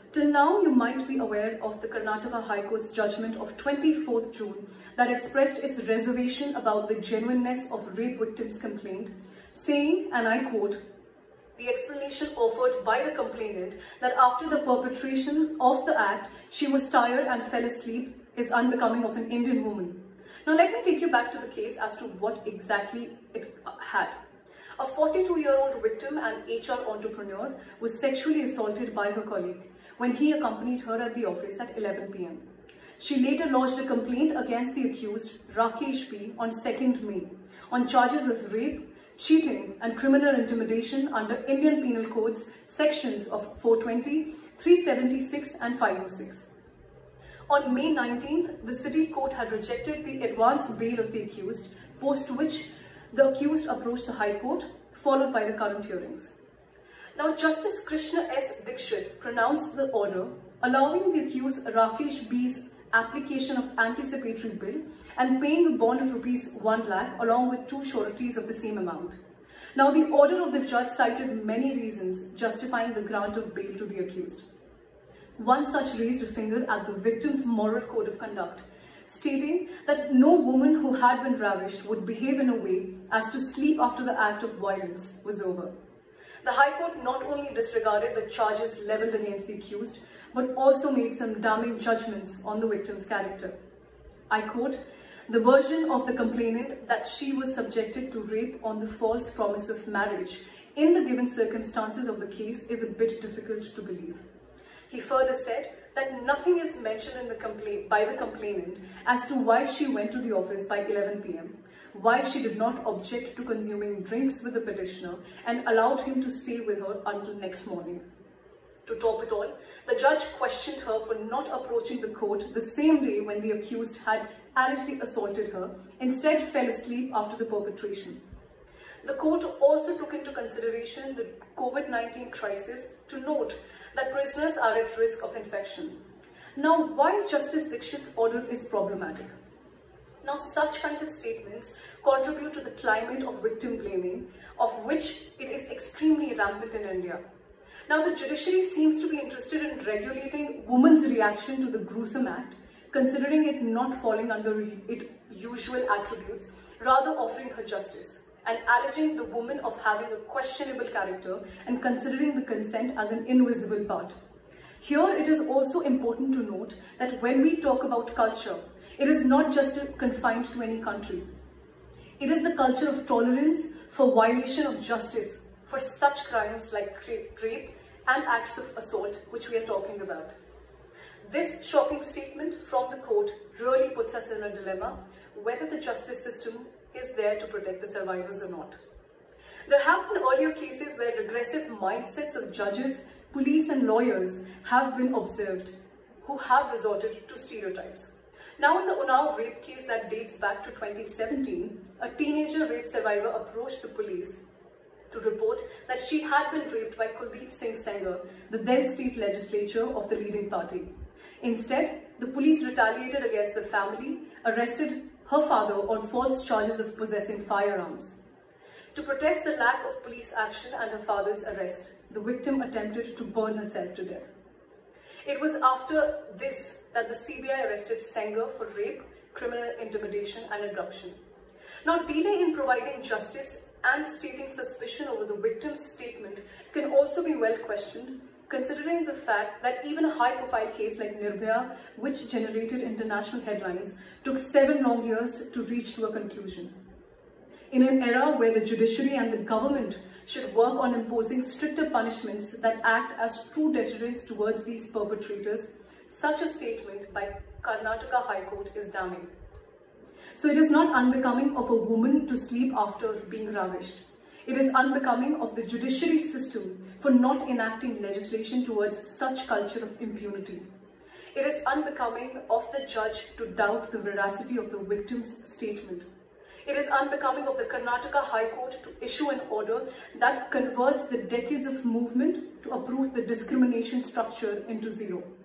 Till now, you might be aware of the Karnataka High Court's judgment of 24th June that expressed its reservation about the genuineness of rape victims' complaint, saying, and I quote, "The explanation offered by the complainant that after the perpetration of the act, she was tired and fell asleep is unbecoming of an Indian woman." Now let me take you back to the case as to what exactly it had. A 42-year-old victim and HR entrepreneur was sexually assaulted by her colleague when he accompanied her at the office at 11 p.m. She later lodged a complaint against the accused, Rakesh B, on 2nd May on charges of rape, cheating and criminal intimidation under Indian Penal Code's sections of 420, 376 and 506. On May 19th, the City Court had rejected the advance bail of the accused, post which the accused approached the High Court, followed by the current hearings. Now, Justice Krishna S. Dikshit pronounced the order allowing the accused Rakesh B's application of anticipatory bail and paying a bond of Rs 1 lakh along with 2 sureties of the same amount. Now, the order of the judge cited many reasons justifying the grant of bail to the accused. One such raised a finger at the victim's moral code of conduct, stating that no woman who had been ravished would behave in a way as to sleep after the act of violence was over. The High Court not only disregarded the charges levelled against the accused, but also made some damning judgments on the victim's character. I quote, "The version of the complainant that she was subjected to rape on the false promise of marriage in the given circumstances of the case is a bit difficult to believe." He further said that nothing is mentioned in the by the complainant as to why she went to the office by 11 p.m, why she did not object to consuming drinks with the petitioner and allowed him to stay with her until next morning. To top it all, the judge questioned her for not approaching the court the same day when the accused had allegedly assaulted her, instead fell asleep after the perpetration. The court also took into consideration the COVID-19 crisis to note that prisoners are at risk of infection. Now, why Justice Dikshit's order is problematic? Now, such kind of statements contribute to the climate of victim blaming, of which it is extremely rampant in India. Now, the judiciary seems to be interested in regulating women's reaction to the gruesome act, considering it not falling under its usual attributes, rather offering her justice, and alleging the woman of having a questionable character and considering the consent as an invisible part. Here, it is also important to note that when we talk about culture, it is not just confined to any country. It is the culture of tolerance for violation of justice for such crimes like rape and acts of assault, which we are talking about. This shocking statement from the court really puts us in a dilemma whether the justice system is there to protect the survivors or not. There have been earlier cases where regressive mindsets of judges, police and lawyers have been observed who have resorted to stereotypes. Now, in the Unnao rape case that dates back to 2017, a teenager rape survivor approached the police to report that she had been raped by Kuldeep Singh Sengar, the then state legislature of the leading party. Instead, the police retaliated against the family, arrested her father on false charges of possessing firearms. To protest the lack of police action and her father's arrest, the victim attempted to burn herself to death. It was after this that the CBI arrested Sengar for rape, criminal intimidation and abduction. Now, delay in providing justice and stating suspicion over the victim's statement can also be well questioned, considering the fact that even a high-profile case like Nirbhaya, which generated international headlines, took 7 long years to reach to a conclusion. In an era where the judiciary and the government should work on imposing stricter punishments that act as true deterrents towards these perpetrators, such a statement by Karnataka High Court is damning. So it is not unbecoming of a woman to sleep after being ravished. It is unbecoming of the judiciary system for not enacting legislation towards such culture of impunity. It is unbecoming of the judge to doubt the veracity of the victim's statement. It is unbecoming of the Karnataka High Court to issue an order that converts the decades of movement to uproot the discrimination structure into zero.